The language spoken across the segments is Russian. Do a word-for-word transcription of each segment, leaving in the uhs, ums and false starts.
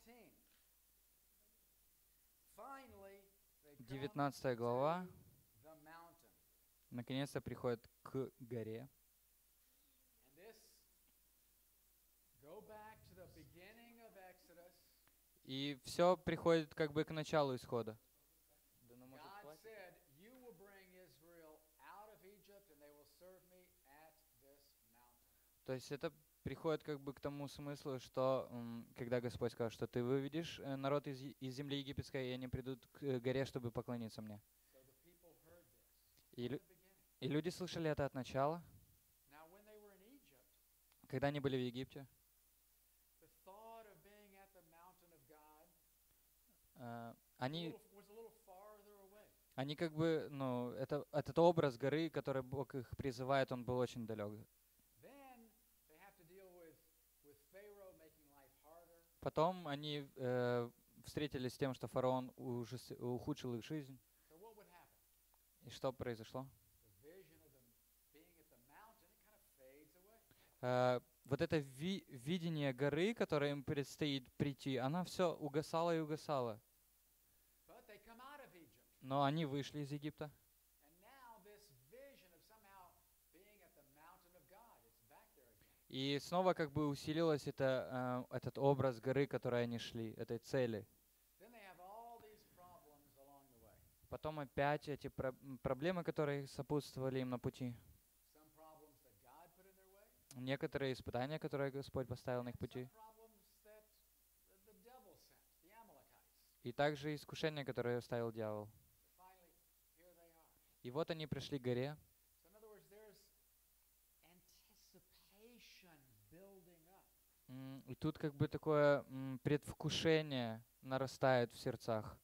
девятнадцатая глава наконец-то приходит к горе. И все приходит как бы к началу исхода. То есть это приходит как бы к тому смыслу, что м, когда Господь сказал, что ты выведешь э, народ из, из земли египетской, и они придут к э, горе, чтобы поклониться мне. И, лю- и люди слышали это от начала. Когда они были в Египте, э, они, они как бы, ну, это, этот образ горы, который Бог их призывает, он был очень далек. Потом они э, встретились с тем, что фараон ужас, ухудшил их жизнь. И что произошло? Э, вот это ви- видение горы, которое им предстоит прийти, она все угасала и угасала. Но они вышли из Египта. И снова как бы усилилось это, э, этот образ горы, которой они шли, этой цели. Потом опять эти про- м, проблемы, которые сопутствовали им на пути. Некоторые испытания, которые Господь поставил на их пути. И также искушения, которые оставил дьявол. И вот они пришли к горе. М, И тут как бы такое м, предвкушение нарастает в сердцах.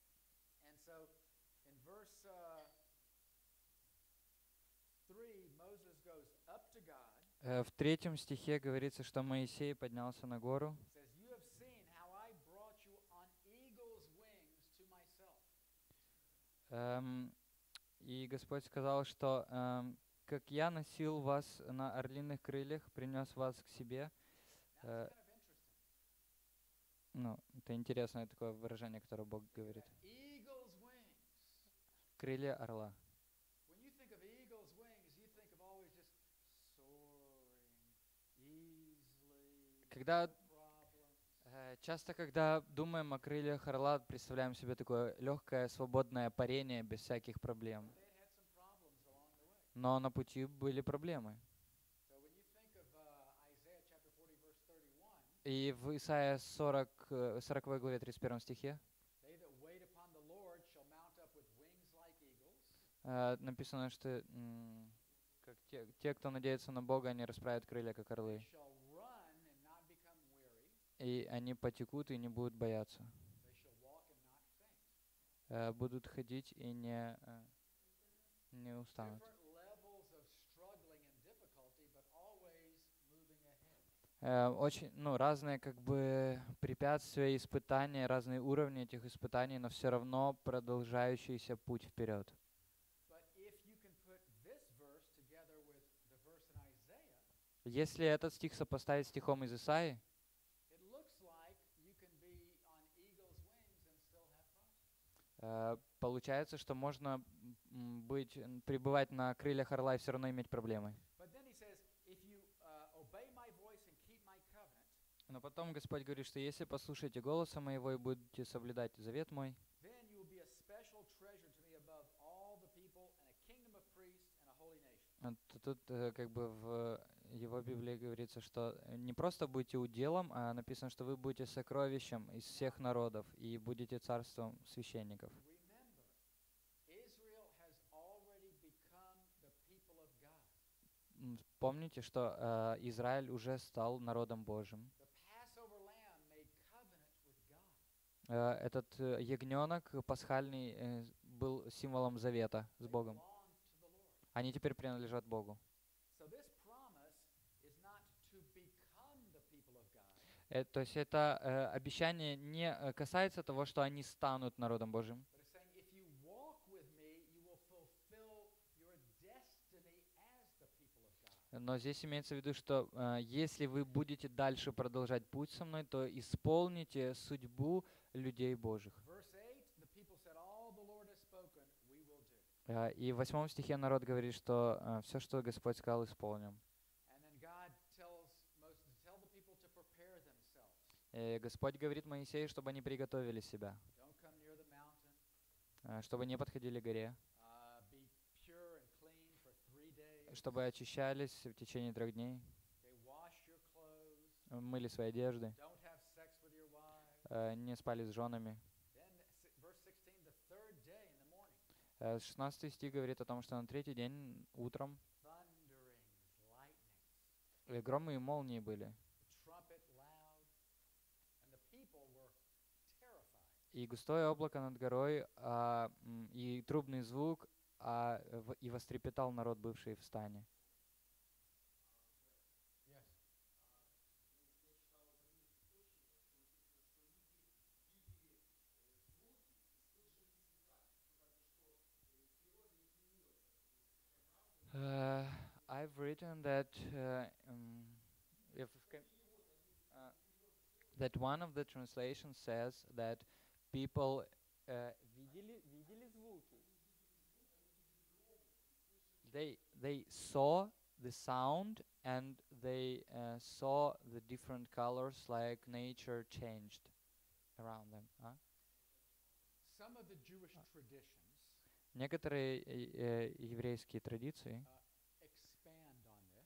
Э, В третьем стихе говорится, что Моисей поднялся на гору. Эм, И Господь сказал, что эм, как я носил вас на орлиных крыльях, принес вас к себе. Э, ну, это интересное такое выражение, которое Бог говорит. Крылья орла. Когда э, часто, когда думаем о крыльях орла, представляем себе такое легкое, свободное парение без всяких проблем. Но на пути были проблемы. И в Исайя сорок, э, сороковой главе тридцать первом стихе э, написано, что м, как те, те, кто надеется на Бога, они расправят крылья, как орлы. И они потекут и не будут бояться. Э, будут ходить и не, э, не устанут. Э, очень, ну, разные как бы препятствия, испытания, разные уровни этих испытаний, но все равно продолжающийся путь вперед. Если этот стих сопоставить с стихом из Исаии, э, получается, что можно м, быть, м, пребывать на крыльях орла и все равно иметь проблемы. Но потом Господь говорит, что если послушаете голоса моего и будете соблюдать завет мой, а, то тут э, как бы в его Библии говорится, что э, не просто будете уделом, а написано, что вы будете сокровищем из всех народов и будете царством священников. М, Помните, что э, Израиль уже стал народом Божьим. Э, этот э, ягненок пасхальный э, был символом завета с Богом. Они теперь принадлежат Богу. Э, то есть это э, обещание не э, касается того, что они станут народом Божьим. Но здесь имеется в виду, что э, если вы будете дальше продолжать путь со мной, то исполните судьбу людей Божьих. Verse eight, the people said, all the Lord has spoken, we will do. Э, И в восьмом стихе народ говорит, что все, что Господь сказал, исполним. And then God tells Moses to tell the people to prepare themselves. И Господь говорит Моисею, чтобы они приготовили себя, Don't come near the mountain. э, чтобы не подходили к горе, Uh, be pure and clean for three days. чтобы очищались в течение трех дней, Okay, wash your clothes. э, мыли свои одежды, Don't have sex with your wives. э, не спали с женами. Then si- verse sixteen, the third day in the morning, Э, шестнадцатый стих говорит о том, что на третий день утром thunderings, lightnings, э, громы и молнии были, the trumpet loud, and the people were terrified. и густое облако над горой, а, м, и трубный звук, а, в- и вострепетал народ, бывший в стане. Yes. Uh, I've written that uh, um, if can, uh, that one of the translations says that people uh, видели видели звуки. They they saw the sound and they uh, saw the different colors like nature changed around them. а? Some of the Jewish traditions Некоторые э, э, еврейские традиции uh, expand on this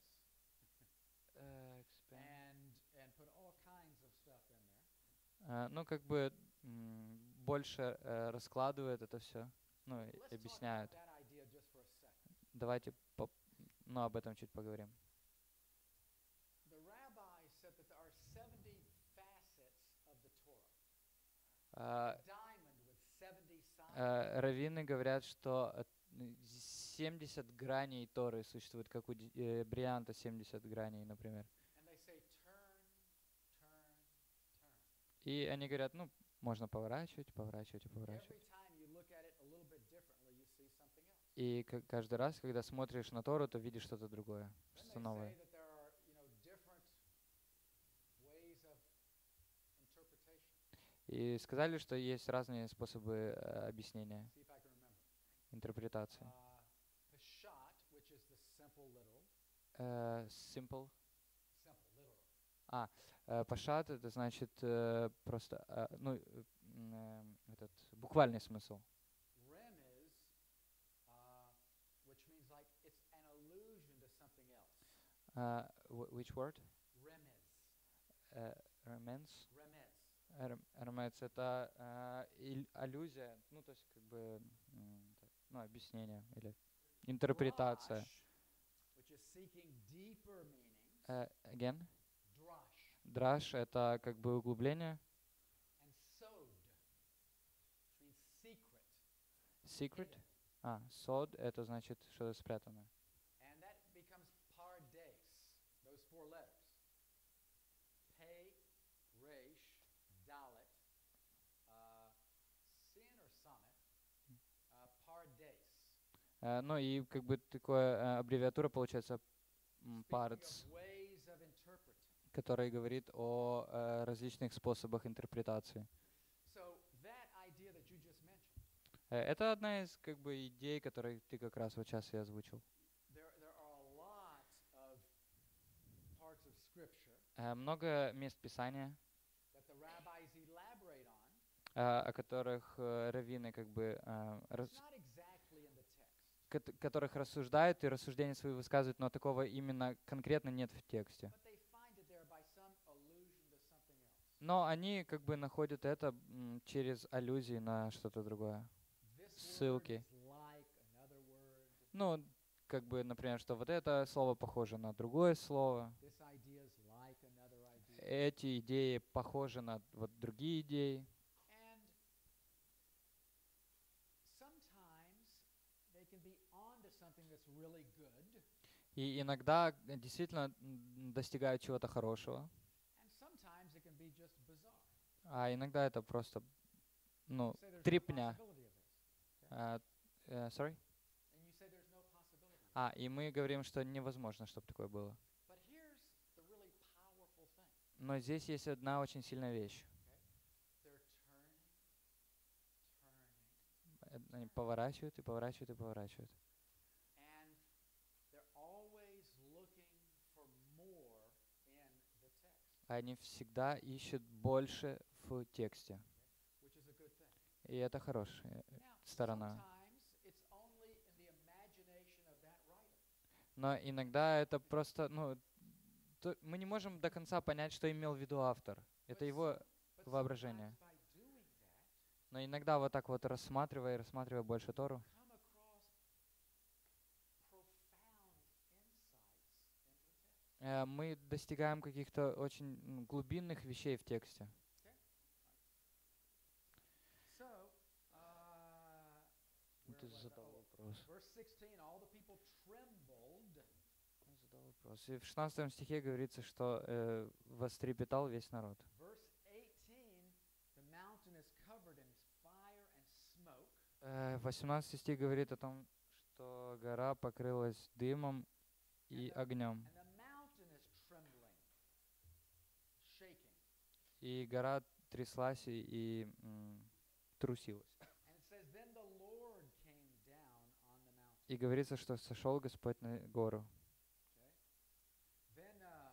э, expand- and and put all kinds of stuff in there. э, ну как бы м, больше э, раскладывают это все, ну и Let's talk about объясняют. that idea just for a second. Давайте по- ну, об этом чуть поговорим. The rabbi said that there are seventy facets of the Torah. А, A diamond with seventy sides. э, раввины говорят, что э, семьдесят граней Торы существует, как у ди- э, бриллианта семьдесят граней, например. And they say turn, turn, turn. И они говорят, ну, можно поворачивать, поворачивать и Every поворачивать. time you look at it a little bit differently, you see something else. И к- каждый раз, когда смотришь на Тору, то видишь что-то другое, Then что-то they новое. say that there are, you know, different ways of interpretation. И сказали, что есть разные способы э, объяснения, See if I can remember. интерпретации. Uh, Peshat, which is the simple literal, Э, simple. simple literal. Э, Пашат это значит э, просто, э, ну, э, м, э, этот буквальный смысл. Remez, uh, which means like it's an allusion to something else. Э, wh- which word? Remez, Э, Remens. remez. Рем- Ремец это э, ил- аллюзия, ну то есть как бы, м, так, ну объяснение или интерпретация. Drash, which is seeking deeper meanings. Э, again, Drash драш это как бы углубление. and sod, which means secret. Secret. hidden. А, сод это значит что-то спрятанное. And that becomes pardes, those four letters. Pei, resh, dalet, uh, sin or summit, uh, pardes. Э, ну и как бы такое э, аббревиатура получается Speaking парц, of ways of interpreting. который говорит о э, различных способах интерпретации. So that idea that you just mentioned, Э, это одна из как бы идей, которые ты как раз вот сейчас и озвучил. there, there are a lot of parts of Scripture Э, много мест Писания, that the rabbis elaborate on. э, о которых э, раввины как бы э, рас- It's not exactly in the text, кот- которых рассуждают и рассуждения свои высказывают, но такого именно конкретно нет в тексте. but they find it there by some allusion to something else. Но они как бы находят это м, через аллюзии на что-то другое. This word Ссылки. is like another word. Ну, как бы, например, что вот это слово похоже на другое слово, This idea is like another idea. эти идеи похожи на вот другие идеи. And sometimes they can be onto something that's really good, И иногда э, действительно м, достигают чего-то хорошего, and sometimes it can be just bizarre. а иногда это просто, ну, Say there's no трепня. possibility of this. А, э, sorry? And you say there's no possibility. А, и мы говорим, что невозможно, чтобы такое было. But here's the really powerful thing. Но здесь есть одна очень сильная вещь. They're turning, turning, Э, Они поворачивают и поворачивают и поворачивают. and they're always looking for more in the text, Они всегда ищут больше в тексте. which is a good thing. И это хорошая Now, сторона. sometimes it's only in the imagination of that writer. Но иногда это просто, ну, то- мы не можем до конца понять, что имел в виду автор. Это But его some- but воображение. sometimes by doing that, Но иногда вот так вот рассматривая и рассматривая больше Тору, come across profound insights into the text. э, мы достигаем каких-то очень м, глубинных вещей в тексте. So, uh, Ну, where Ты was I? задал Oh, вопрос. verse sixteen, all the people trembled. Он задал вопрос. И в шестнадцатом стихе говорится, что э, вострепетал весь народ. Verse eighteen, the mountain is covered in fire and smoke. Э, восемнадцатый стих говорит о том, что гора покрылась дымом и огнем. And the mountain is trembling, shaking. И гора тряслась и, и, м, трусилась. And it says, then the Lord came down on the mountain. И говорится, что сошел Господь на гору. Okay? Then uh,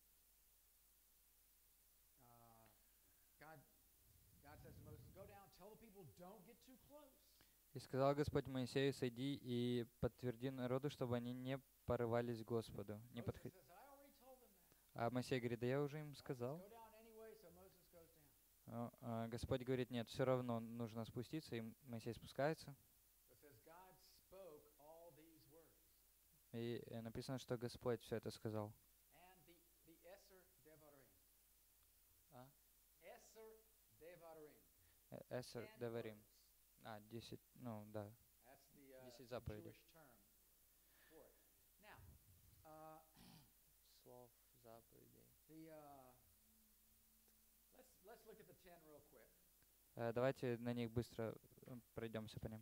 uh, God, God says to Moses, go down, tell the people, don't get too close. И сказал Господь Моисею: сойди и подтверди народу, чтобы они не порывались к Господу, не Moses подходили. says, I already told them that. А Моисей говорит: да я уже им God says, сказал. go down anyway, so Moses goes down. А, а Господь говорит: нет, все равно нужно спуститься, и Моисей спускается. It says God spoke all these words. И э, написано, что Господь все это сказал. And the, the Esser Devarim. А? Esser Devarim. Э, Эсер Ten Деварим. words. А, десять, ну да. That's the, uh, Десять the заповедей. Jewish term for it. Now, uh, Слов, заповедей. the uh, let's let's look at the ten real quick. Э, Давайте на них быстро э, пройдемся по ним.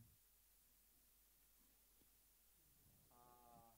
Uh,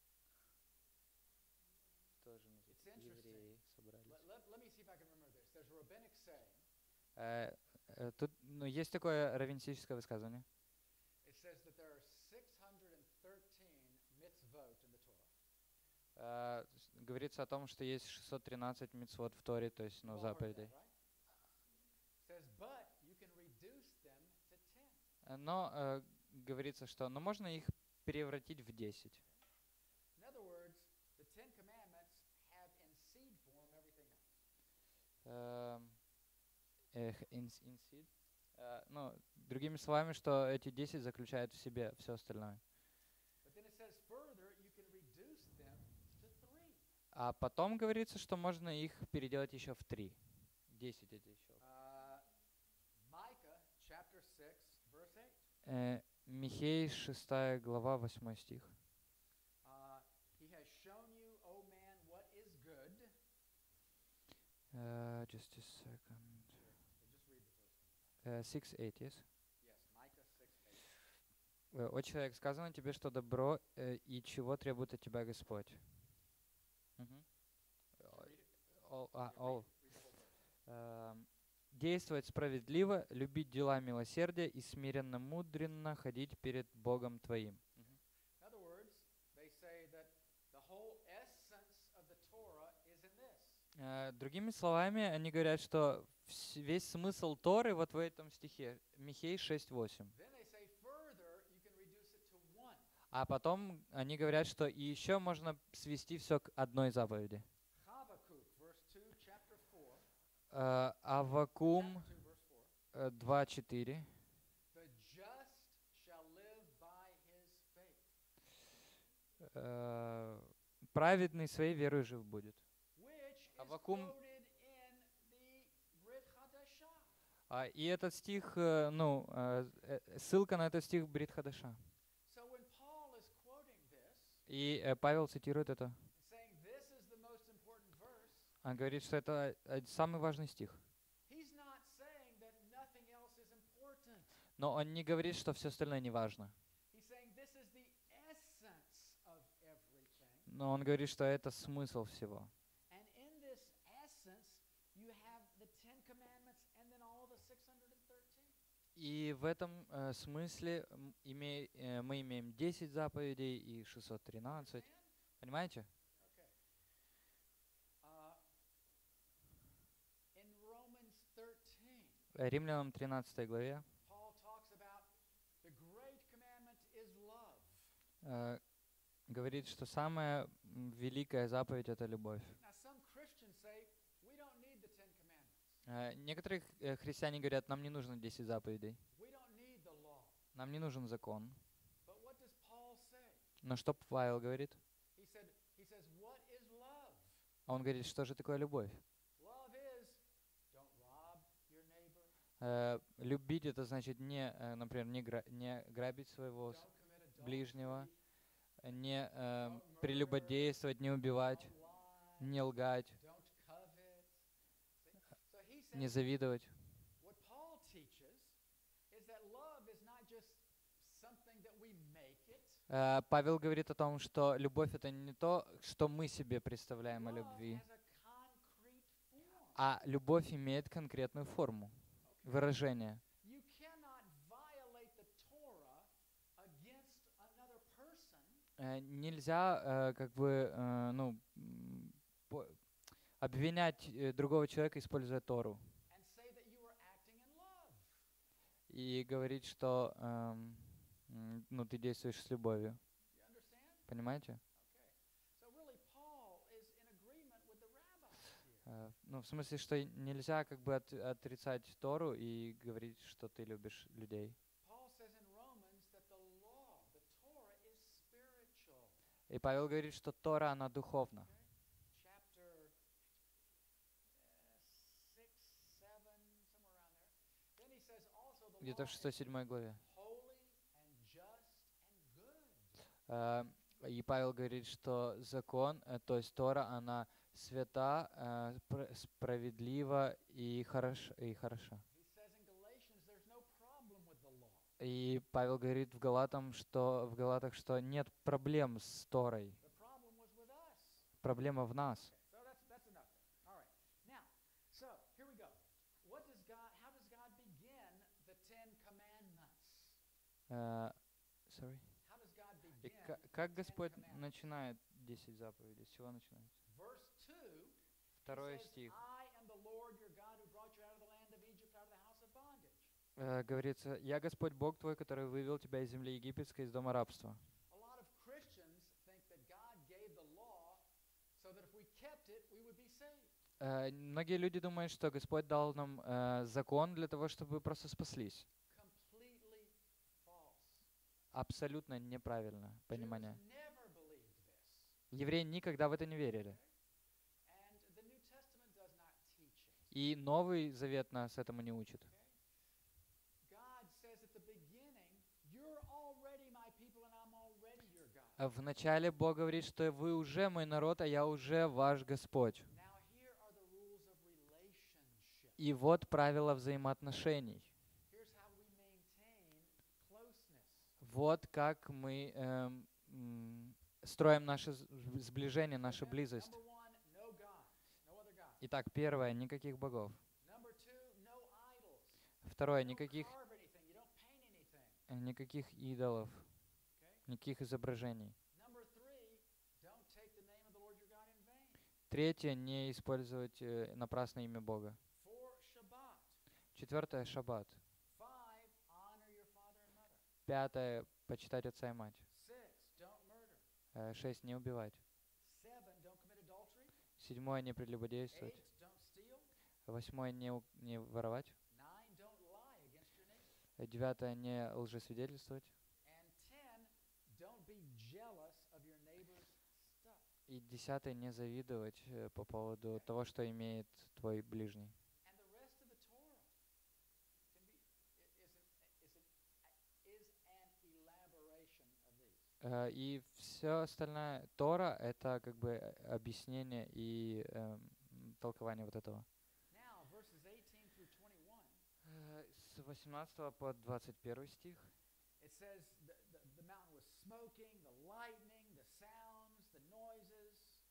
Тоже It's interesting. евреи собрались. let, let, let me see if I can remember this. There's a rabbinic saying. Э, э, Тут, ну, есть такое раввинистическое высказывание. It says that there are six hundred thirteen mitzvot in the Torah. Э, с- Говорится о том, что есть шестьсот тринадцать мицвот в Торе, то есть, ну, You've all heard that, заповедей. right? Says, but you can reduce them to ten. Э, Но э, говорится, что, ну, можно их превратить в десять. In other words, the Ten Commandments have in seed form everything else. Эм, эх, ins- inside. Э, Ну, другими словами, что эти десять заключают в себе все остальное. But then it says further, you can reduce them to three. А потом говорится, что можно их переделать еще в три. Десять это еще. Uh, Micah chapter six, verse eight. Э, Михей, шестая глава, восьмой стих. Uh, he has shown you, O man, what is good. Э, just a second. Sure. So just read the first one. Э, six eight, yes? Yes, Micah six eight. Э, «О человек, сказано тебе, что добро э, и чего требует от тебя Господь». Мгм. So read it. All- а, Yeah, all. read, read the whole verse. Эм, «Действовать справедливо, любить дела милосердия и смиренно мудренно ходить перед Богом твоим». Мгм. In other words, they say that the whole essence of the Torah is in this. Э, Другими словами, они говорят, что вс- весь смысл Торы вот в этом стихе, Михей шесть восемь. Then they say further, you can reduce it to one. А потом они говорят, что и еще можно свести все к одной заповеди. Habakkuk, verse two, chapter four. Э, Аввакум Chapter two, verse four. э, два четыре. The just shall live by his faith, Э, Праведный своей верой жив будет. which is Аввакум- quoted in the Brit Hadashah. А, и этот стих, э, ну, э, э, ссылка на этот стих Брит Хадаша. So when Paul is quoting this, И э, Павел цитирует это. saying this is the most important verse, Он говорит, что это э, самый важный стих. he's not saying that nothing else is important. Но он не говорит, что все остальное не важно. He's saying this is the essence of но он говорит, что это смысл всего. And in this essence, you have the Ten Commandments and then all the six hundred thirteen. И в этом э, смысле м, име- э, мы имеем десять заповедей и шестьсот тринадцать. Understand? Понимаете? Okay. Uh, in Romans thirteen, Э, Римлянам тринадцатой главе Paul talks about the great commandment is love. э, говорит, что самая м, великая заповедь — это любовь. Now, some Christians say we don't need the Ten Commandments. Э, Некоторые х- э, христиане говорят, нам не нужно десять заповедей, We don't need the law. нам не нужен закон. But what does Paul say? Но что Павел говорит? He said, he says, what is love? А он говорит, что же такое любовь? Love is don't rob your neighbor, Э, Любить — это значит не, э, например, не, гра- не грабить своего don't с- commit ближнего, adultery, не э, don't murder, прелюбодействовать, не убивать, don't lie, не лгать, don't covet. See? So he не says завидовать. what Paul teaches is that love is not just something that we make it. Э, Павел говорит о том, что любовь — это не то, что мы себе представляем о Love любви, has a concrete form. а любовь имеет конкретную форму, выражение. You cannot violate the Torah against another person Э, Нельзя э, как бы э, ну, м, по- обвинять э, другого человека, используя Тору, and say that you are acting in love. и говорить, что эм, м, ну, ты действуешь с любовью. You understand? Понимаете? Okay. So really Paul is in agreement with the rabbis here. Э, Ну, в смысле, что и нельзя как бы от- отрицать Тору и говорить, что ты любишь людей. Paul says in Romans that the law, the Torah is spiritual. И Павел говорит, что Тора, она духовна. Okay? Chapter uh, six, seven, somewhere around there. Then he says also the Где-то law в шестой is седьмой главе. holy and just and good. Э, И Павел говорит, что закон, э, то есть Тора, она свята, э, пр- справедлива и, хорош, и хороша. He says in Galatians there's no problem with the law. И Павел говорит в Галатам, что в Галатах, что нет проблем с Торой. The problem was with us. Проблема в нас. Okay, so that's that's enough. All right. Now, so here we go. What does God? How does God begin the Ten Commandments? Э, sorry. How does God И begin? ка- как the Ten Господь Commandments? начинает десять заповедей? С чего начинается? Verse two. Второй He says, стих. I am the Lord your God who brought you out of the land of Egypt, out of the house of bondage. Э, говорится, «Я Господь Бог твой, который вывел тебя из земли египетской, из дома рабства». A lot of Christians think that God gave the law so that if we kept it, we would be saved. Э, многие люди думают, что Господь дал нам э, закон для того, чтобы просто спаслись. Completely false. Абсолютно неправильно понимание. Jews never believed this. Евреи никогда в это не верили. And the New Testament does not teach it. И Новый Завет нас этому не учит. Okay? God says at the beginning, you're already my people and I'm already your God. А вначале Бог говорит, что вы уже мой народ, а я уже ваш Господь. Now here are the rules of relationship. И вот правила взаимоотношений. Here's how we maintain closeness. Вот как мы эм, м, строим наше с- сближение, нашу Okay? близость. Number one, no gods, no other gods. Итак, первое, никаких богов. Number two, no idols. Второе, You don't никаких, carve anything, you don't paint anything. э, никаких идолов, Okay? никаких изображений. Number three, don't take the name of the Lord your God in vain. Третье, не использовать э, напрасно имя Бога. Four, Shabbat. Четвертое, шаббат. Five, honor your father and mother. Пятое, почитать отца и мать. Six, don't murder. Э, Шесть, не убивать. Seven, don't commit adultery. Седьмое, не прелюбодействовать. Eight, don't steal. Восьмое, не, у- не воровать. Nine, don't lie against your neighbor. Э, Девятое, не лжесвидетельствовать. And ten, don't be jealous of your neighbor's stuff. И десятое, не завидовать э, по поводу того, что имеет твой ближний. And the rest of the Torah can be i- is an, is an, is an elaboration of these. Э, И все остальное Тора — это как бы э, объяснение и эм, м, толкование вот этого. Now, verses eighteen through twenty-one, Э, С восемнадцатого по двадцать первый стих. it says the, the, the mountain was smoking, the lightning, the sounds, the noises,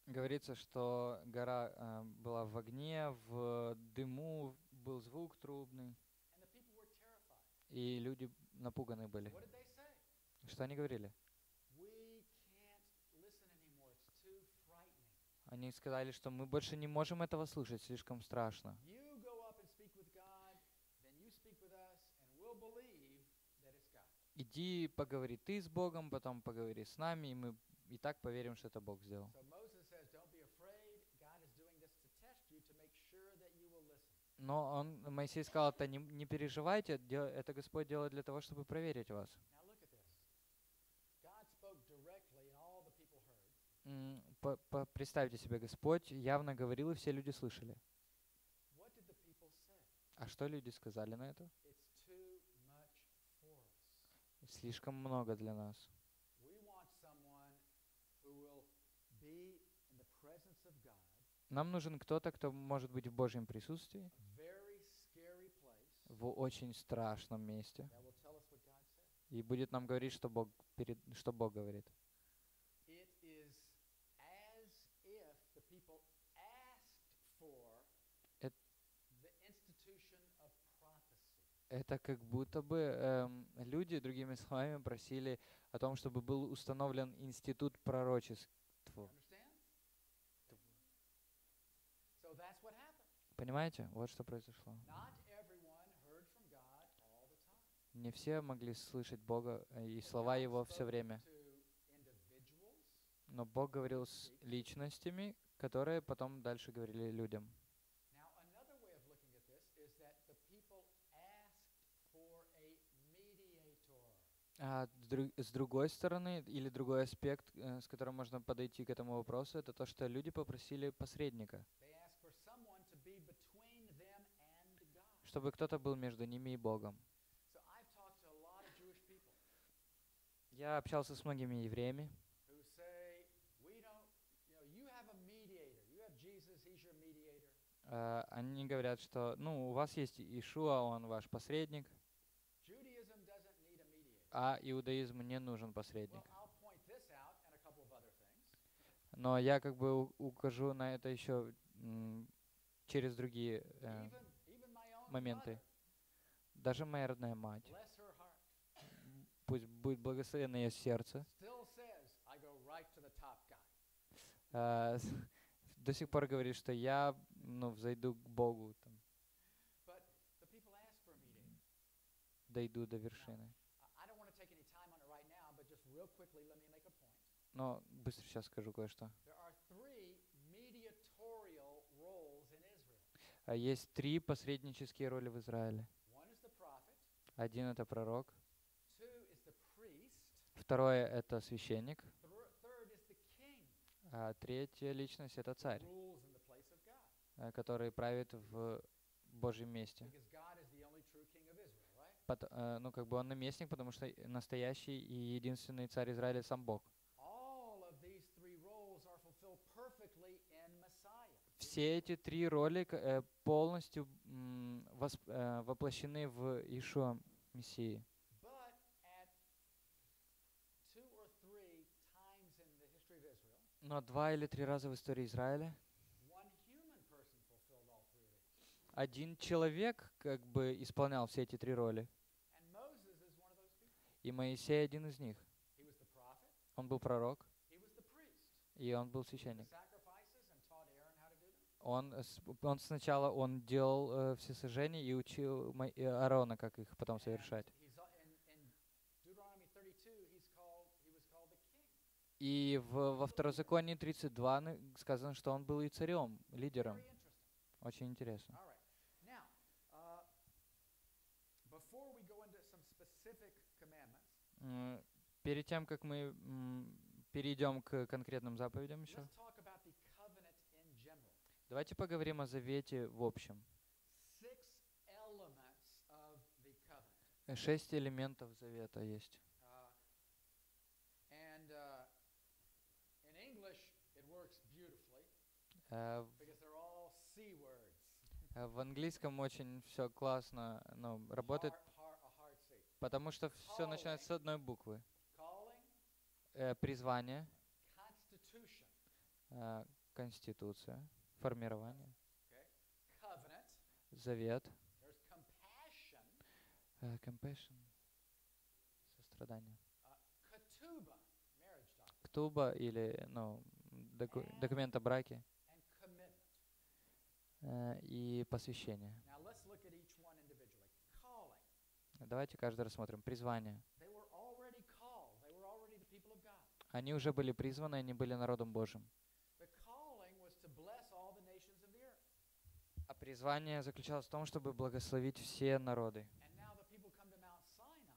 Говорится, что гора э, была в огне, в дыму, был звук трубный, and the people were terrified. и люди напуганы So были. what did they say? Что они говорили? We can't listen anymore. It's too frightening. Они сказали, что мы больше не можем этого слушать, слишком страшно. You go up and speak with God, then you speak with us, and we'll believe that it's God. Иди поговори ты с Богом, потом поговори с нами, и мы и так поверим, что это Бог сделал. So Moses says, don't be afraid. God is doing this to test you, to make sure that you will listen. Но он, Моисей сказал, это не, не переживайте, дел- это Господь делает для того, чтобы проверить вас. Now look at this. God spoke directly, and all the people heard. М, по- по- Представьте себе, Господь явно говорил, и все люди слышали. What did the people say? А что люди сказали на это? It's too much for us. Слишком много для нас. We want someone who will be in the presence of God, Нам нужен кто-то, кто может быть в Божьем присутствии, a very scary place, в очень страшном месте, that will tell us what God said. и будет нам говорить, что Бог, перед, что Бог говорит. It is as if the people asked for Эт- the institution of prophecy. Это как будто бы эм, люди, другими словами, просили о том, чтобы был установлен институт пророчества. Understand? So that's what happened. Понимаете? Вот что произошло. Not everyone heard from God all the time. Не все могли слышать Бога э, и But слова God Его все spoke время. to individuals, Но Бог говорил с личностями, которые потом дальше говорили людям. Now, another way of looking at this is that the people asked for a mediator. А с дру- с другой стороны, или другой аспект, э, с которым можно подойти к этому вопросу, это то, что люди попросили посредника, They asked for someone to be between them and God. чтобы кто-то был между ними и Богом. So I've talked to a lot of Jewish people Я общался с многими евреями, who say, we don't, you know, you have a mediator. You have Jesus, he's your mediator. э, они говорят, что, ну, у вас есть Ишуа, он ваш посредник, Judaism doesn't need a mediator. а иудаизму не нужен посредник. Well, I'll point this out and a couple of other things. Но я как бы у- укажу на это еще м, через другие э, Even, even my own моменты. mother, Даже моя родная мать, bless her heart, пусть будет благословенно ее сердце, still says, I go right to the top guy. э, с- до сих пор говорит, что я, ну, взойду к Богу, там, But the people ask for a mediator. дойду до вершины. I I don't want to take any time on it right now, but just real quickly, let me make a point. Но быстро сейчас скажу кое-что. There are three mediatorial roles in Israel. А Есть три посреднические роли в Израиле. One is the prophet, Один — это пророк, two is the priest, второе — это священник, thir- third is the king, а третья личность — это царь, rules in the place of God. э, который правит в Божьем месте. Because God is the only true king of Israel, right? Пот- э, ну, как бы он наместник, потому что настоящий и единственный царь Израиля сам Бог. All of these three roles are fulfilled perfectly in Messiah. Все эти три роли к- э, полностью м, восп- э, воплощены в Иешуа Мессии. But at two or three times in the history of Israel, Но два или три раза в истории Израиля one human person fulfilled all three of these. один человек как бы исполнял все эти три роли. And Moses is one of those people. И Моисей один из них. He was the prophet, Он был пророк, he was the priest. и он был The священник. sacrifices and taught Aaron how to do them. Он, с- он сначала он делал э, все сожжения и учил Мо- э, Аарона, как их потом And совершать. he's uh, in, in Deuteronomy thirty-two, he's called, he was called the king. И в, во Второзаконии тридцать два на- сказано, что он был и царем, лидером. Very interesting. Очень интересно. All right. Now, uh, before we go into some specific commandments, М, Перед тем, как мы м, перейдем к конкретным заповедям еще, let's talk about the covenant in general. давайте поговорим о завете в общем. Six elements of the covenant. Э, Шесть элементов завета есть. Uh, and uh, in English, it works beautifully Э, because they're all C words. э, В английском очень все классно, ну, работает, Heart, heart, a hard C. потому что все начинается с одной буквы. Calling, Э, Призвание, constitution, э, конституция, формирование, Okay? Covenant. завет, There's compassion. э, compassion, сострадание, Uh, ketubah, marriage doctrine. ктуба или, ну, доку- документ о браке And commitment. э, и посвящение. Now let's look at each one individually. Calling. Давайте каждый рассмотрим. Призвание. They were already called. They were already the people of God. Они уже были призваны, они были народом Божьим. The calling was to bless all the nations of the earth. А призвание заключалось в том, чтобы благословить все народы. And now the people come to Mount Sinai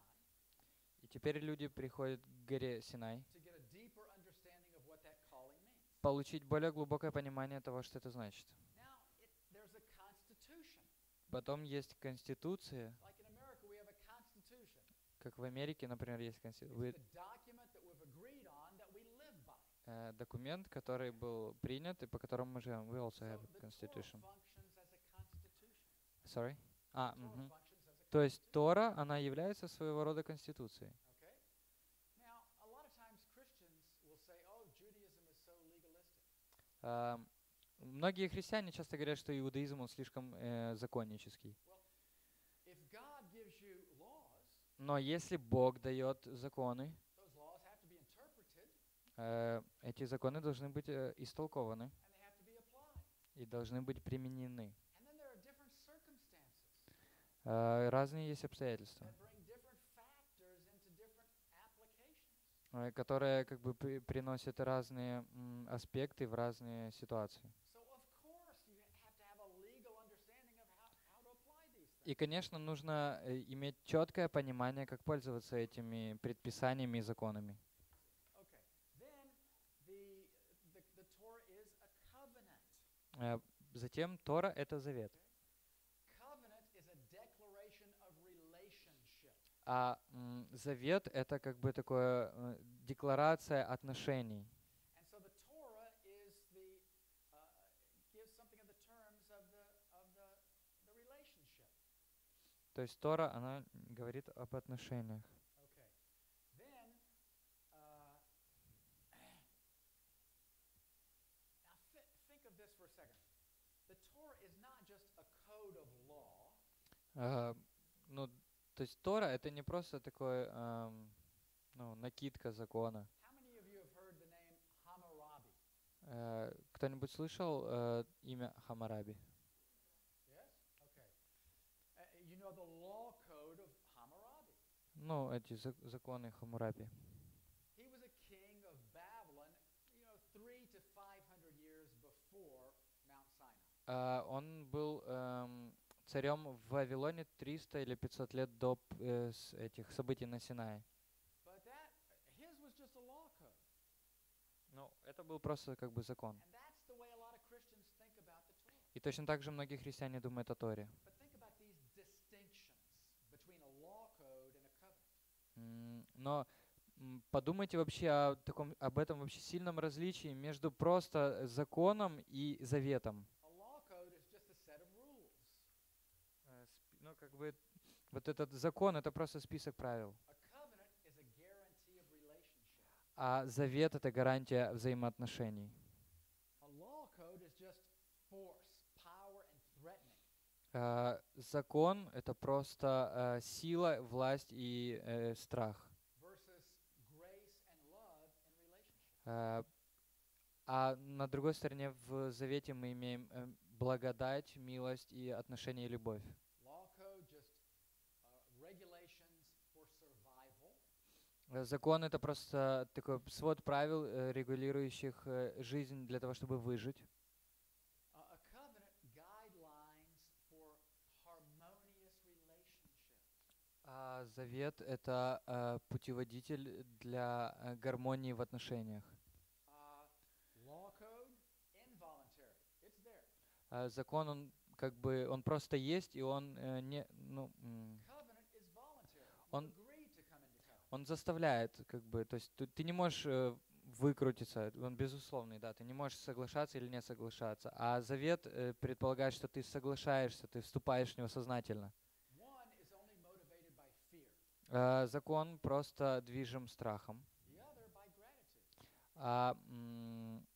И теперь люди приходят к горе Синай, to get a deeper understanding of what that calling means. получить более глубокое понимание того, что это значит. Now, it, there's a constitution. Потом есть конституция, Like in America, we have a constitution. как в Америке, например, есть It's конституция. the document that we've agreed on that we live by. Э, документ, который был принят и по которому мы живем. We also So have the Torah constitution. functions as a constitution. Sorry? А, The Torah мгм. functions as a То есть constitution. Тора, она является своего рода конституцией. Okay? Now, a lot of times Christians will say, oh, Judaism is so legalistic. А, многие христиане часто говорят, что иудаизм он слишком э, законнический. If God gives you laws, Но если Бог дает законы, those laws have to be interpreted э, эти законы должны быть э, истолкованы and they have to be applied. и должны быть применены. And then there are different circumstances Э, разные есть обстоятельства, that bring different factors into different applications. э, которые как бы при- приносят разные м, аспекты в разные ситуации. So of course you have to have a legal understanding of how, how to apply these things. И, конечно, нужно э, иметь четкое понимание, как пользоваться этими предписаниями и законами. Okay. Then the, the the Torah is a covenant. Э, Затем Тора — это завет. Covenant is a declaration of relationship. А м, завет — это как бы такое э, декларация отношений. And so the Torah is the uh, gives something of the terms of the of the the relationship. То есть Тора, она говорит об отношениях. Okay. Then uh, now thi- think of this for a second. The Torah is not just a code of law. Э, Ну, то есть Тора — это не просто такой, эм, ну, накидка закона. How many of you have heard the name Hammurabi? Э, Кто-нибудь слышал э, имя Хаммараби? Yes? Okay. Uh, you know the law code of Hammurabi. Ну, эти зак- законы Хаммурапи. He was a king of Babylon, you know, three to five hundred years before Mount Sinai. А, Он был эм, царем в Вавилоне триста или пятьсот лет до п- э, с этих событий на Синае. But that his was just a law code. Ну, это был просто как бы закон. And that's the way a lot of Christians think about the Torah. И точно так же многие христиане думают о Торе. But think about these distinctions between a law code and a covenant. М, Но м, подумайте вообще о таком, об этом вообще сильном различии между просто законом и заветом. A law code is just a set of rules. Э, сп- Ну, как бы вот этот закон — это просто список правил. A covenant is a guarantee of relationship. А завет — это гарантия взаимоотношений. A law code is just force, power, and threatening. Э, Закон — это просто э, сила, власть и э, страх. Versus grace and love in relationship. Э, А на другой стороне в завете мы имеем э, благодать, милость и отношения и любовь. Law code just uh, regulations for survival. Э, Закон — это просто такой свод правил, э, регулирующих э, жизнь для того, чтобы выжить. Uh, a covenant guidelines for harmonious relationship. А завет — это э, путеводитель для э, гармонии в отношениях. Uh, law code involuntary. It's there. А закон, он как бы, он просто есть, и он э, не, ну, м, Covenant is voluntary. You Он- agree to come into covenant. он заставляет, как бы, то есть ты, ты не можешь э, выкрутиться, он безусловный, да, ты не можешь соглашаться или не соглашаться. А завет э, предполагает, что ты соглашаешься, ты вступаешь в него сознательно. One is only motivated by fear. А закон просто движим страхом, The other by gratitude. а м,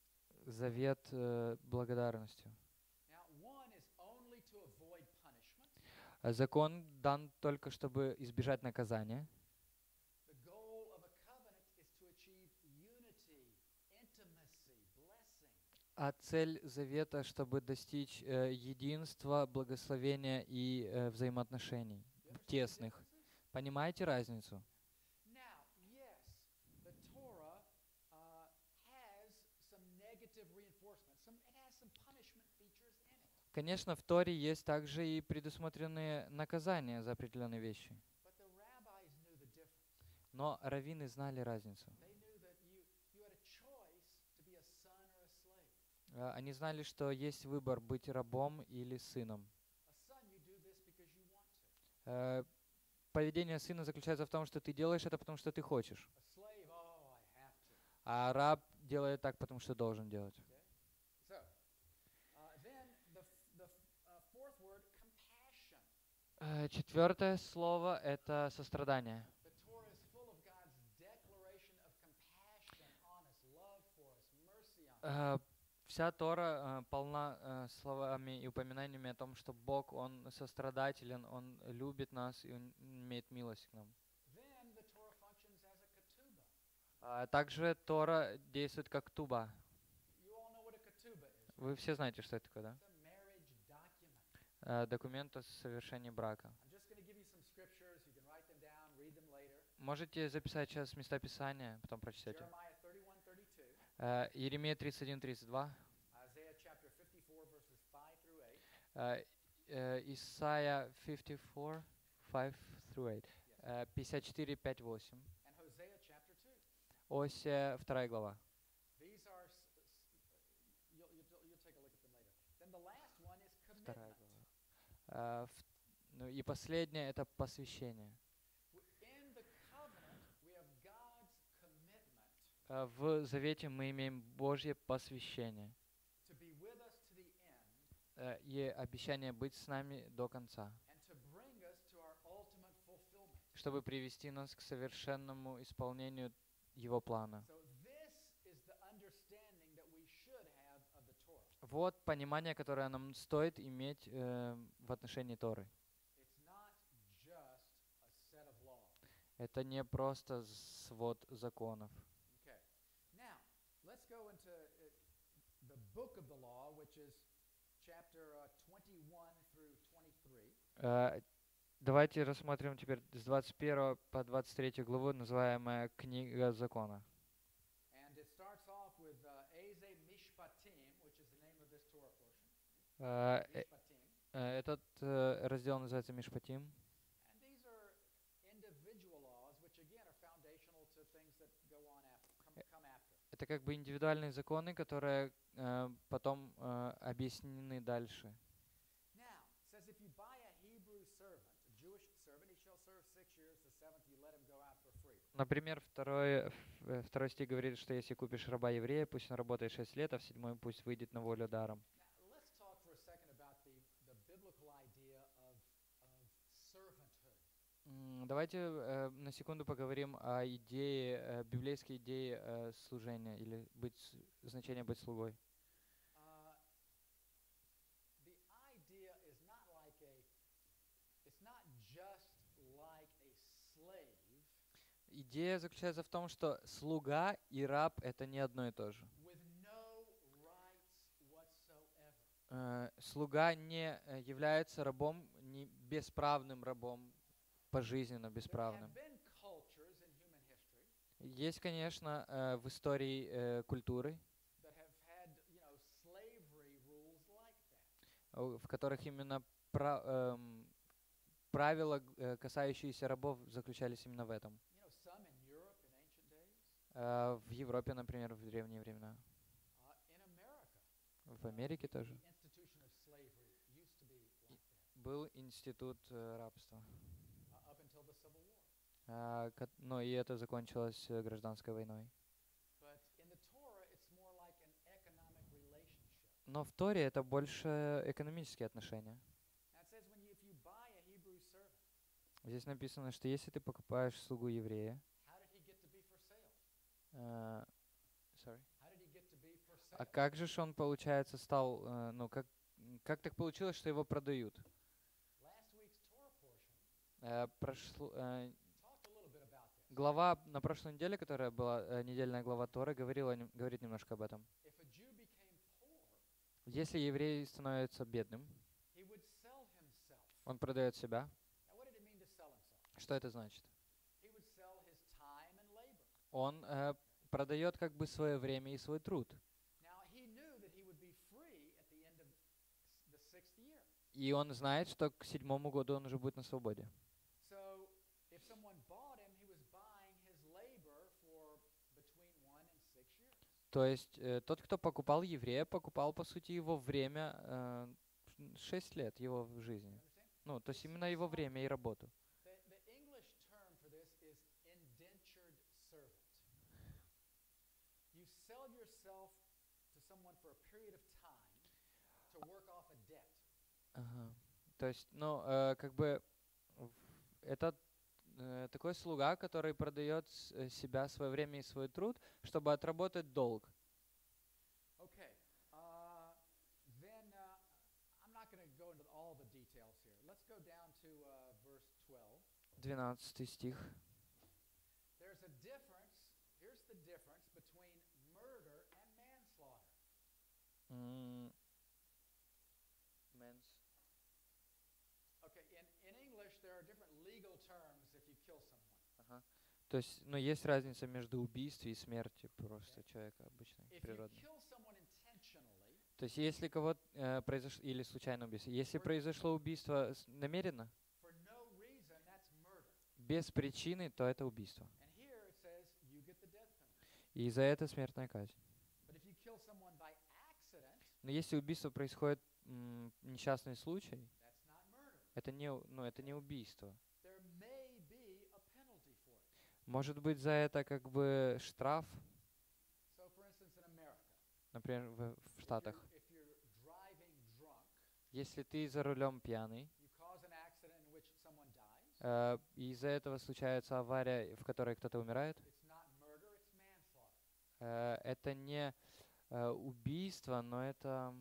завет э, благодарностью. Now, one is only to avoid punishment. А закон дан только, чтобы избежать наказания. The goal of a covenant is to achieve unity, intimacy, blessing. А цель завета, чтобы достичь э, единства, благословения и э, взаимоотношений You understand the тесных. differences? Понимаете разницу? Now, yes, the Torah uh, has some negative reinforcement. Some, it has some punishment features in it. Конечно, в Торе есть также и предусмотренные наказания за определенные вещи. But the rabbis knew the difference. Но раввины знали разницу. They knew that you, you had a choice to be a son or a slave. Э, Они знали, что есть выбор быть рабом или сыном. A son, you do this because you want to. Э, Поведение сына заключается в том, что ты делаешь это, потому что ты хочешь. A slave, oh, I have to. А раб делает так, потому что должен делать. Okay? So, uh, then the, f- the f- uh, fourth word, compassion. Э, Четвертое слово — это сострадание. The Torah is full of God's declaration of compassion on us, love for us, mercy on us. Э, Вся Тора э, полна э, словами и упоминаниями о том, что Бог, Он сострадателен, Он любит нас и Он имеет милость к нам. Then the Torah functions as a ketubah. А также Тора действует как туба. You all know what a ketubah is. Вы все знаете, что это такое, да? It's a marriage document. Э, Документ о совершении брака. I'm just going to give you some scriptures. You can write them down, read them later. Можете записать сейчас места Писания, потом прочтете. Jeremiah thirty-one, thirty-two, Э, Иеремия тридцать один тридцать два, Isaiah chapter fifty-four, verses five through eight. э, э, Исайя пятьдесят четыре, пять through eight, Yes. э, пятьдесят четыре, пять восемь, And Hosea chapter two. Осия вторая глава. These are, s- s- you'll, you'll, you'll take a look at them later. Then the last one is Вторая commitment. глава. Э, в- Ну и последнее — это посвящение. W- In the covenant, we have God's commitment Э, В Завете мы имеем Божье посвящение to be with us to the end э, и обещание быть с нами до конца, and to bring us to our ultimate fulfillment. чтобы привести нас к совершенному исполнению Его плана. So this is the understanding that we should have of the Torah. Вот понимание, которое нам стоит иметь э, в отношении Торы. It's not just a set of laws. Это не просто свод законов. Okay. Now, let's go into uh, the book of the law, which is chapter uh, twenty-one through twenty-three. Э, Давайте рассмотрим теперь с двадцать первого по двадцать третью главу, называемая книга закона. And it starts off with uh, Eze Mishpatim, which is the name of this Torah portion. Э, э, Mishpatim. э, Этот э, раздел называется Мишпатим. And these are individual laws, which again are foundational to things that go on after, come, come after. Это как бы индивидуальные законы, которые э, потом э, объяснены дальше. Now, it says if you buy a Hebrew servant, a Jewish servant, he shall serve six years, the seventh you let him go out for free. Например, второй, э, второй стих говорит, что если купишь раба еврея, пусть он работает шесть лет, а в седьмой пусть выйдет на волю даром. Now, let's talk for a second about the, the biblical idea of, of servanthood. М, Давайте э, на секунду поговорим о идее, э, библейской идее э, служения или быть, с- значения быть слугой. Uh, the idea is not like a, it's not just like a slave, Идея заключается в том, что слуга и раб — это не одно и то же. with no rights whatsoever. Э, Слуга не э, является рабом, не бесправным рабом, пожизненно There бесправным. have been cultures in human history Есть, конечно, э, в истории э, культуры, that have had, you know, slavery rules like that. о, в которых именно пра- эм, правила, э, касающиеся рабов, заключались именно в этом. You know, some in Europe in ancient days, Э, В Европе, например, в древние времена. uh, in America. В Америке the тоже institution of slavery used to be like that был институт э, рабства. uh, up until the Civil War. А, ко- Но и это закончилось э, гражданской войной. But in the Torah, it's more like an economic relationship. Но в Торе это больше экономические отношения. Now it says when you, if you buy a Hebrew servant, Здесь написано, что если ты покупаешь слугу еврея, how did he get to be for sale? э, sorry, How did he get to be for sale? А как же ж он, получается, стал, э, ну, как, как так получилось, что его продают? Last week's Torah portion Э, прошло, э, talked a little bit about this. глава на прошлой неделе, которая была э, недельная глава Торы, говорила, нем- говорит немножко об этом. If a Jew became poor, Если еврей становится бедным, he would sell himself. он продает себя. Now, what did it mean to sell himself? Что это значит? He would sell his time and labor. Он э, продает как бы свое время и свой труд. Now, he knew that he would be free at the end of s- the sixth year. И он знает, что к седьмому году он уже будет на свободе. So, if someone bought him, he was buying his labor for between one and six years. То есть э, тот, кто покупал еврея, покупал, по сути, его время, э, шесть лет его в жизни. Understand? Ну, то есть именно его время и работу. The, the English term for this is indentured servant. You sell yourself to someone for a period of time to work off a debt. Ага. То есть, ну, э, как бы в- это э, такой слуга, который продает с- э, себя, свое время и свой труд, чтобы отработать долг. Okay. Uh, then uh, I'm not going to go into all the details here. Let's go down to uh, verse twelve. Двенадцатый стих. There's a difference. Here's the difference between murder and manslaughter. М, Менс. Okay, in, in English, there are different legal terms if you kill someone. Ага. То есть, ну, есть разница между убийством и смертью просто человека обычной, If you природной. kill someone intentionally, То есть, если кого-то э, произошло, или случайное убийство, если произошло убийство с- намеренно, for no reason, that's murder. без причины, то это убийство. And here it says you get the death penalty. И за это смертная казнь. But if you kill someone by accident, Но если убийство происходит м, несчастный случай, that's not murder. это не, у- ну, это не убийство. There may be a penalty for it. Может быть, за это как бы штраф, So, for instance, in America, например, в, в if you're, Штатах. if you're driving drunk, Если ты за рулем пьяный, you cause an accident in which someone dies, э, и из-за этого случается авария, в которой кто-то умирает, it's not murder, it's manslaughter. э, это не э, убийство, но это...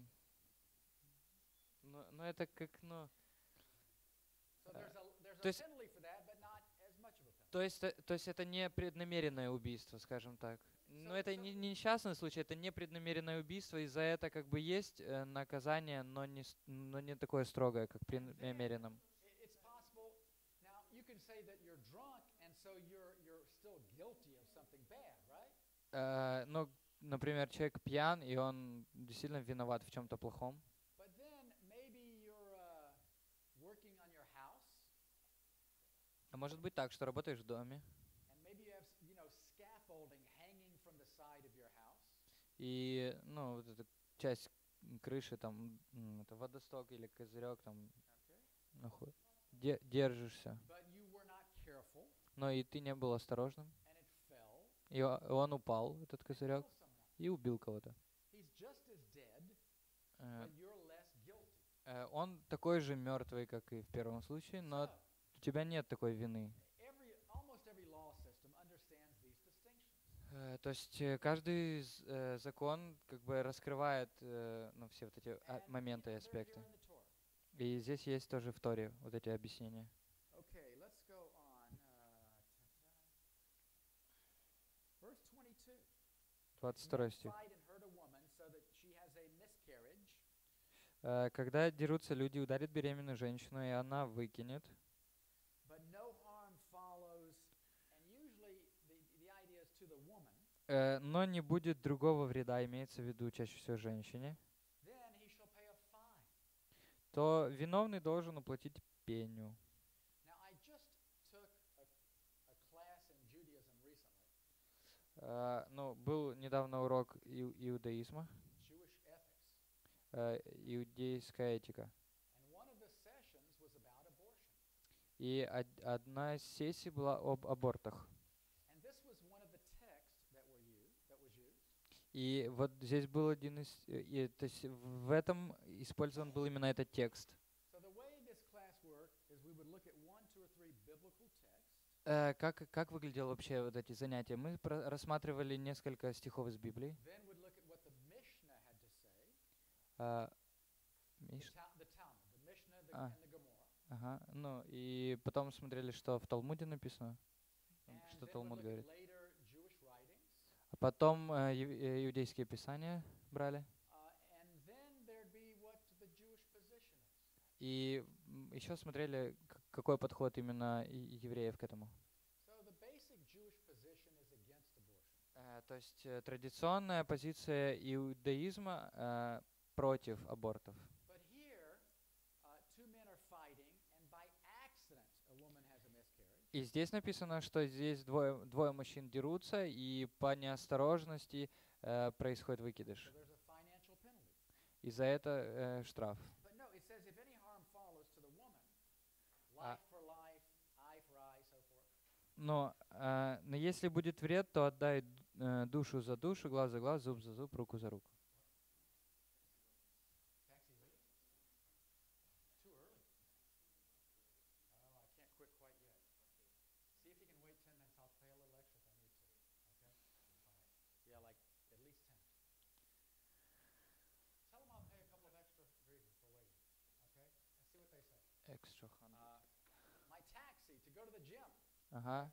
Ну, ну, это как, ну... So there's a there's То a есть- penalty for that, but not as much of a penalty. То есть, э, то есть это не преднамеренное убийство, скажем так. Но So- это so- не, не несчастный случай, это не преднамеренное убийство, и за это как бы есть э, наказание, но не, с- но не такое строгое, как при And then намеренном. i- It's possible. Now you can say that you're drunk, and so you're you're still guilty of something bad, right? Э, ну, например, человек пьян, и он действительно виноват в чем-то плохом. But then maybe you're uh, working on your house, А может быть так, что работаешь в доме, and maybe you have s- you know scaffolding hanging from the side of your house, и, ну, вот эта часть крыши, там, м, это водосток или козырек, там, okay? нахуй, де- держишься. But you were not careful, Но и ты не был осторожным, and it fell. и о- он упал, этот and козырек, killed someone. и убил кого-то. He's just as dead, Э, but you're less guilty. э, Он такой же мертвый, как и в первом случае, но So, у тебя нет такой вины. every almost every law system understands these distinctions. Э, То есть э, каждый з- э, закон как бы раскрывает э, ну, все вот эти а- And, моменты и you know, they're here аспекты. in the Torah. И здесь есть тоже в Торе вот эти объяснения. Okay, let's go on. Uh, verse twenty-two. двадцать Men второй стих. fight and hurt a woman so that she has a miscarriage, Э, Когда дерутся люди, ударят беременную женщину, и она выкинет, but no harm follows. And usually the, the idea is to the woman. э, но не будет другого вреда, имеется в виду чаще всего женщине, Then he shall pay a fine. то виновный должен уплатить пеню. Now I just took a, a class in Judaism recently, Э, Ну, был недавно урок иу- иудаизма, Jewish ethics, э, иудейская этика. and one of the sessions was about abortion. И од- одна из сессий была об абортах. And this was one of the texts that were used, that was used. И вот здесь был один из... э, и, то есть в этом использован был именно этот текст. So the way this class worked is we would look at one, two, or three biblical texts, Э, Как, как выглядело вообще вот эти занятия? Мы про- рассматривали несколько стихов из Библии. then would look at what the Mishnah А, The, Миш- Ta- the Talmud, the Mishnah the, А. and the Gemara. Ага, ну и потом смотрели, что в Талмуде написано, там, And что then we'd Талмуд look at говорит. later Jewish writings. А потом э, ив- э, иудейские писания брали. Uh, and then there'd be what the Jewish position is. И еще смотрели, к- какой подход именно и- евреев к этому. So the basic Jewish position is against abortion. Э, То есть э, традиционная позиция иудаизма э, против абортов. But here, uh, two men are fighting, and by accident, a woman has a miscarriage. И здесь написано, что здесь двое, двое мужчин дерутся, и по неосторожности э, происходит So выкидыш. there's a financial penalty. И за это э, штраф. But no, it says if any harm follows to the woman, А- life for life, eye for eye, so forth. Но, э, но если будет вред, то отдай э, душу за душу, глаз за глаз, зуб за зуб, руку за руку. Taxi leave? Too early. Oh, I can't quit quite yet. See if you can wait ten minutes. I'll pay a little extra if I need to. Okay? All right. Yeah, like at least ten. Tell them I'll pay a couple of extra greasers for waiting. Okay? And see what they say. Extra Uh, my taxi to go to the gym. Ага.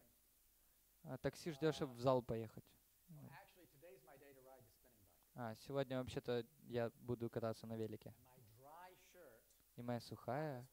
А такси ждешь, чтобы в зал поехать. Well, actually, today's my day to ride the spinning bike. А, сегодня вообще-то я буду кататься на велике. And my dry shirt. И моя сухая,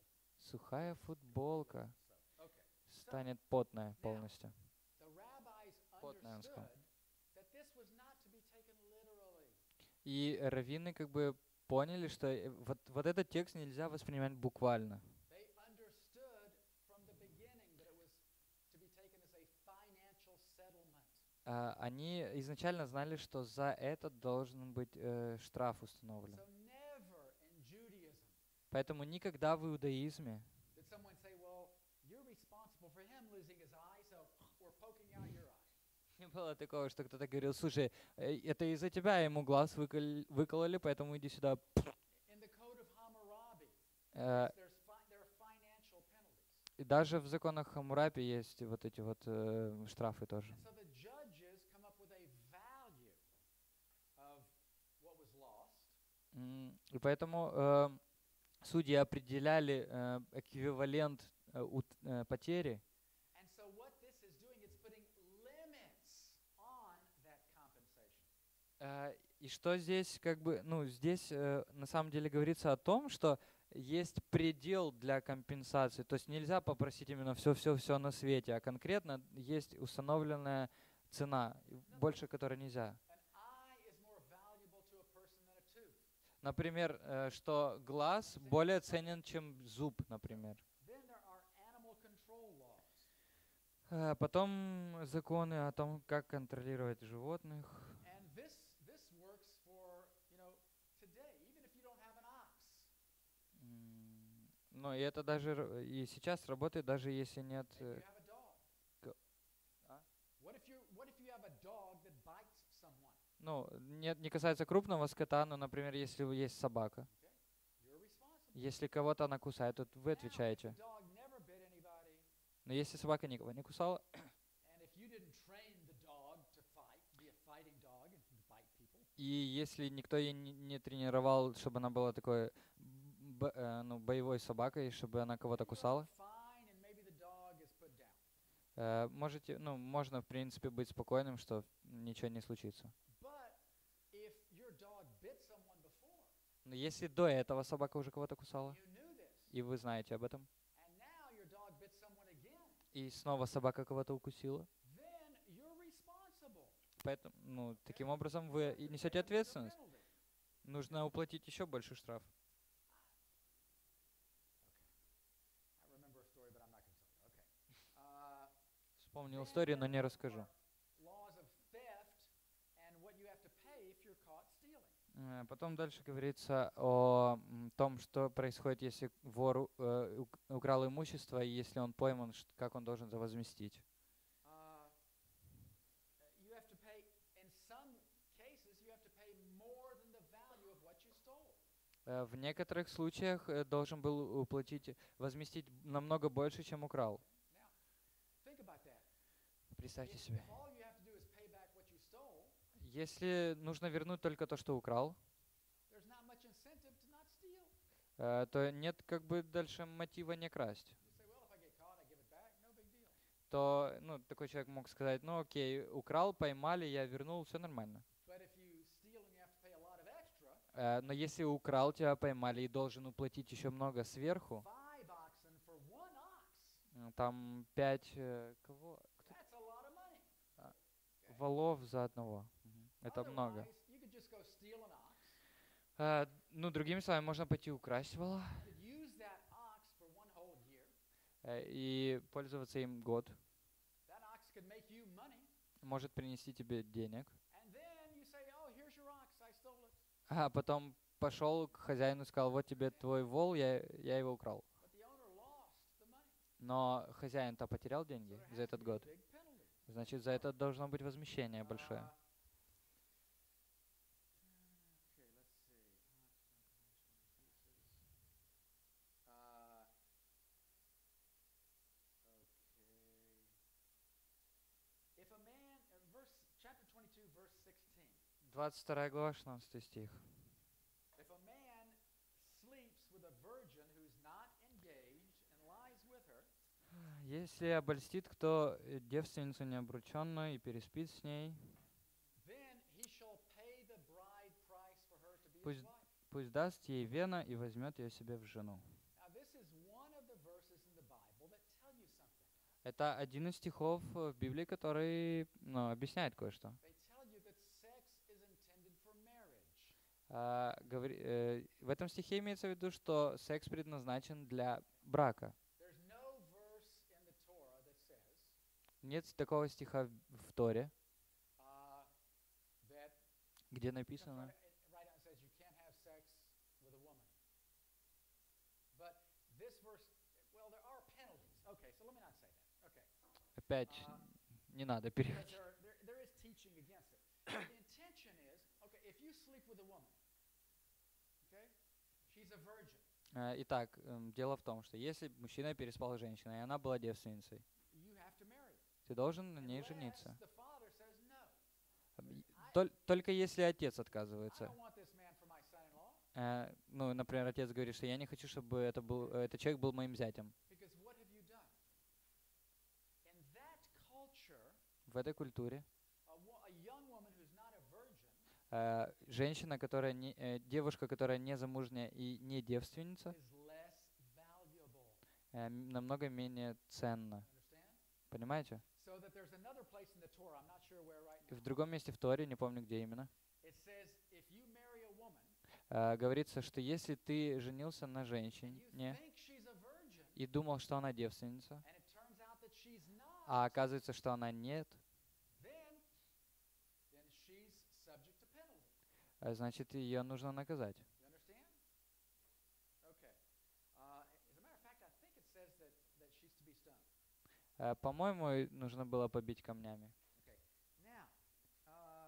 сухая футболка So, okay. станет потная полностью. The rabbis Потная, он сказал. understood that this was not to be taken literally. И раввины как бы поняли, что э, вот, вот этот текст нельзя воспринимать буквально. They understood from the beginning that it was to be taken as a financial settlement. А, они изначально знали, что за это должен быть э, штраф установлен. So never in Judaism Поэтому никогда в иудаизме did someone say, well, you're responsible for him losing his eye, so we're poking out your eye. не было такого, что кто-то говорил, слушай, э, это из-за тебя ему глаз выкол- выкололи, поэтому иди сюда. In the code of Hammurabi, Э, there's fi- there are financial penalties. И даже в законах Хаммурапи есть вот эти вот э, штрафы тоже. And so the judges come up with a value of what was lost. М, И поэтому э, судьи определяли э, эквивалент э, ут- э, потери. And so what this is doing, it's putting limits on that compensation. Э, И что здесь как бы, ну, здесь э, на самом деле говорится о том, что есть предел для компенсации. То есть нельзя попросить именно все-все-все на свете, а конкретно есть установленная цена, и больше которой нельзя. An eye is more valuable to a person than a tooth. Например, э, что глаз более ценен, чем зуб, например. Then there are animal control laws. Э, Потом законы о том, как контролировать животных. And this this works for, you know, today, even if you don't have an ox. М, Но и это даже р- и сейчас работает, даже если нет. Maybe you э, have a dog. Go- а? What if you what if you have a dog that bites someone? Ну, нет, не касается крупного скота, но, например, если у- есть собака, Okay? You're responsible. если кого-то она кусает, то вы Now, if the отвечаете. dog never bit anybody, Но если собака никого не кусала, and if you didn't train the dog to fight, be a fighting dog and to bite people, и если никто ее не, не тренировал, чтобы она была такой б- э, ну, боевой собакой, чтобы она кого-то you are кусала, fine, and maybe the dog is put down. э, можете, ну, можно, в принципе, быть спокойным, что ничего не случится. But if your dog bit someone before, Но если до этого собака уже кого-то кусала, you knew this, и вы знаете об этом, and now your dog bit someone again, и снова собака кого-то укусила, then you're responsible. поэтому, ну, таким образом вы и несете ответственность. Нужно уплатить еще больше штраф. I remember a story, but I'm not going to tell you. Okay. Uh, Вспомнил историю, но не расскажу. laws of theft and what you have to pay if you're caught stealing. Э, Потом дальше говорится о м, том, что происходит, если вор у- э, ук- украл имущество, и если он пойман, ш- как он должен это возместить. Uh, you have to pay, in some cases, you have to pay more than the value of what you stole. Э, В некоторых случаях э, должен был уплатить, возместить намного больше, чем украл. Now, think about that. Представьте If, себе. if all you have to do is pay back what you stole, Если нужно вернуть только то, что украл, there's not much э, то нет как бы дальше мотива не красть. You say, well, if I get caught, I give it back. No big deal. То, ну, такой человек мог сказать, ну окей, украл, поймали, я вернул, все нормально. But if you steal and you have to pay a lot of extra, Э, но если украл, тебя поймали и должен уплатить еще много сверху, five oxen for one ox, м, там пять э, кого? Кто- that's a lot of money. а, Okay. Волов за одного. Мгм. Это много. Otherwise, you could just go steal an ox. Э, ну, другими словами, можно пойти украсть вола You could use that ox for one whole year. э, и пользоваться им год. That ox could make you money. Может принести тебе денег. And then you say, oh, here's your ox. I stole it. А потом пошел к хозяину и сказал, вот тебе твой вол, я, я его украл. But the owner lost the money. Но хозяин-то потерял So деньги there за has to этот be a год. big penalty. Значит, за это должно быть возмещение большое. Uh, okay, let's see. Uh, okay. If a man, uh, verse chapter twenty-two, verse sixteen. двадцать вторая глава, шестнадцатый стих. If a man sleeps with a virgin who's not engaged and lies with her, Если обольстит кто э, девственницу необрученную и переспит с ней, then he shall pay the bride price for her to be his Пусть- wife. пусть даст ей вена и возьмет ее себе в жену. Now, this is one of the verses in the Bible that tell you something. Это один из стихов э, в Библии, который ну, объясняет кое-что. They tell you that sex is intended for marriage. А, говори- э, в этом стихе имеется в виду, что секс предназначен для брака. There's no verse in the Torah that says Нет такого стиха в в Торе, uh, that где comes написано, right, it- right out and says you can't have sex with a woman. But this verse, well, there are penalties. Okay, so let me not say that. Okay, опять Uh, не надо because переводить. there, are, there, there is teaching against it. the intention is, okay, if you sleep with a woman, okay, she's a virgin. Э, Итак, эм, дело в том, что если мужчина переспал с женщиной, и она была девственницей, You have to marry her. ты должен на ней Unless жениться. the father says no. М, и I- толь- Только если отец I отказывается. don't want this man for my son-in-law Э, Ну, например, отец говорит, что я не хочу, чтобы это был, э, этот человек был моим зятем. because what have you done? In that culture, В этой культуре a, wo- a young woman who's not a virgin э, женщина, которая не, э, девушка, которая не замужняя и не девственница, is less valuable. э, м- намного менее ценна. Understand? Понимаете? So that there's another place in the Torah, I'm not sure where right И в now. другом месте в Торе, не помню где именно, It says if you marry a woman э, говорится, что если ты женился на and you женщине think she's a virgin и думал, что она девственница, and it turns out that she's not, а оказывается, что она нет, then then she's subject to penalty. э, значит, ее нужно наказать. You understand? Okay. Uh, as a matter of fact, I think it says that, that she's to be stoned. Э, По-моему, и нужно было побить камнями. Okay. Now, uh,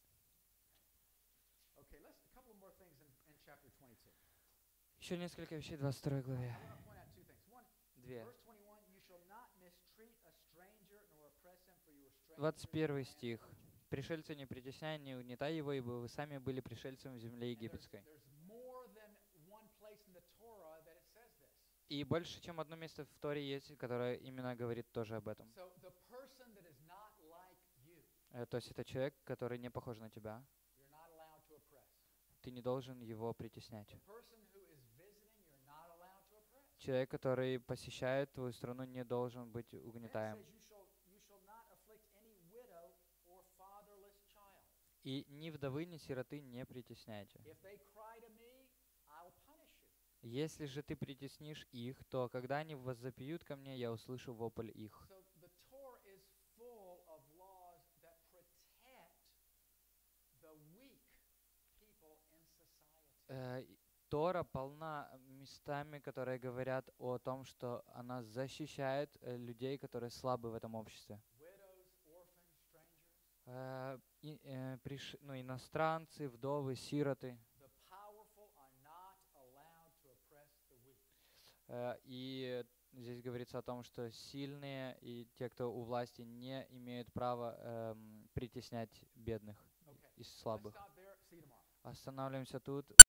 okay, let's a couple of more things in, in chapter twenty-two. Еще несколько вещей в двадцать второй главе. I want to point out two things. One, Две. verse twenty-one, you shall not mistreat a stranger nor oppress him, for you were strangers двадцать in the первый land of стих. Egypt. Пришельцы не притесняй, не угнетай его, ибо вы сами были пришельцами в земле And there's, египетской. there's more than one place in the Torah that it says this. И больше, чем одно место в Торе есть, которое именно говорит тоже об этом. So the person that is not like you, Э, То есть это человек, который не похож на тебя. you're not allowed to oppress. Ты не должен его притеснять. The person who is visiting, you're not allowed to oppress. Человек, который посещает твою страну, не должен быть Then it угнетаем. says you shall, you shall not afflict any widow or fatherless child. И ни вдовы, ни сироты не притесняйте. If they cry to me, I'll punish you. Если же ты притеснишь их, то когда они воззапьют ко мне, я услышу вопль их. So the Torah is full of laws that protect the weak people in society. Э, и Тора полна местами, которые говорят о том, что она защищает э, людей, которые слабы в этом обществе. Widows, orphans, strangers. Э, и, э, приш- ну, иностранцы, вдовы, сироты. The powerful are not allowed to oppress the weak. Э, И здесь говорится о том, что сильные и те, кто у власти, не имеют права эм, притеснять бедных Okay. и Let's слабых. stop there. See you tomorrow. Останавливаемся тут.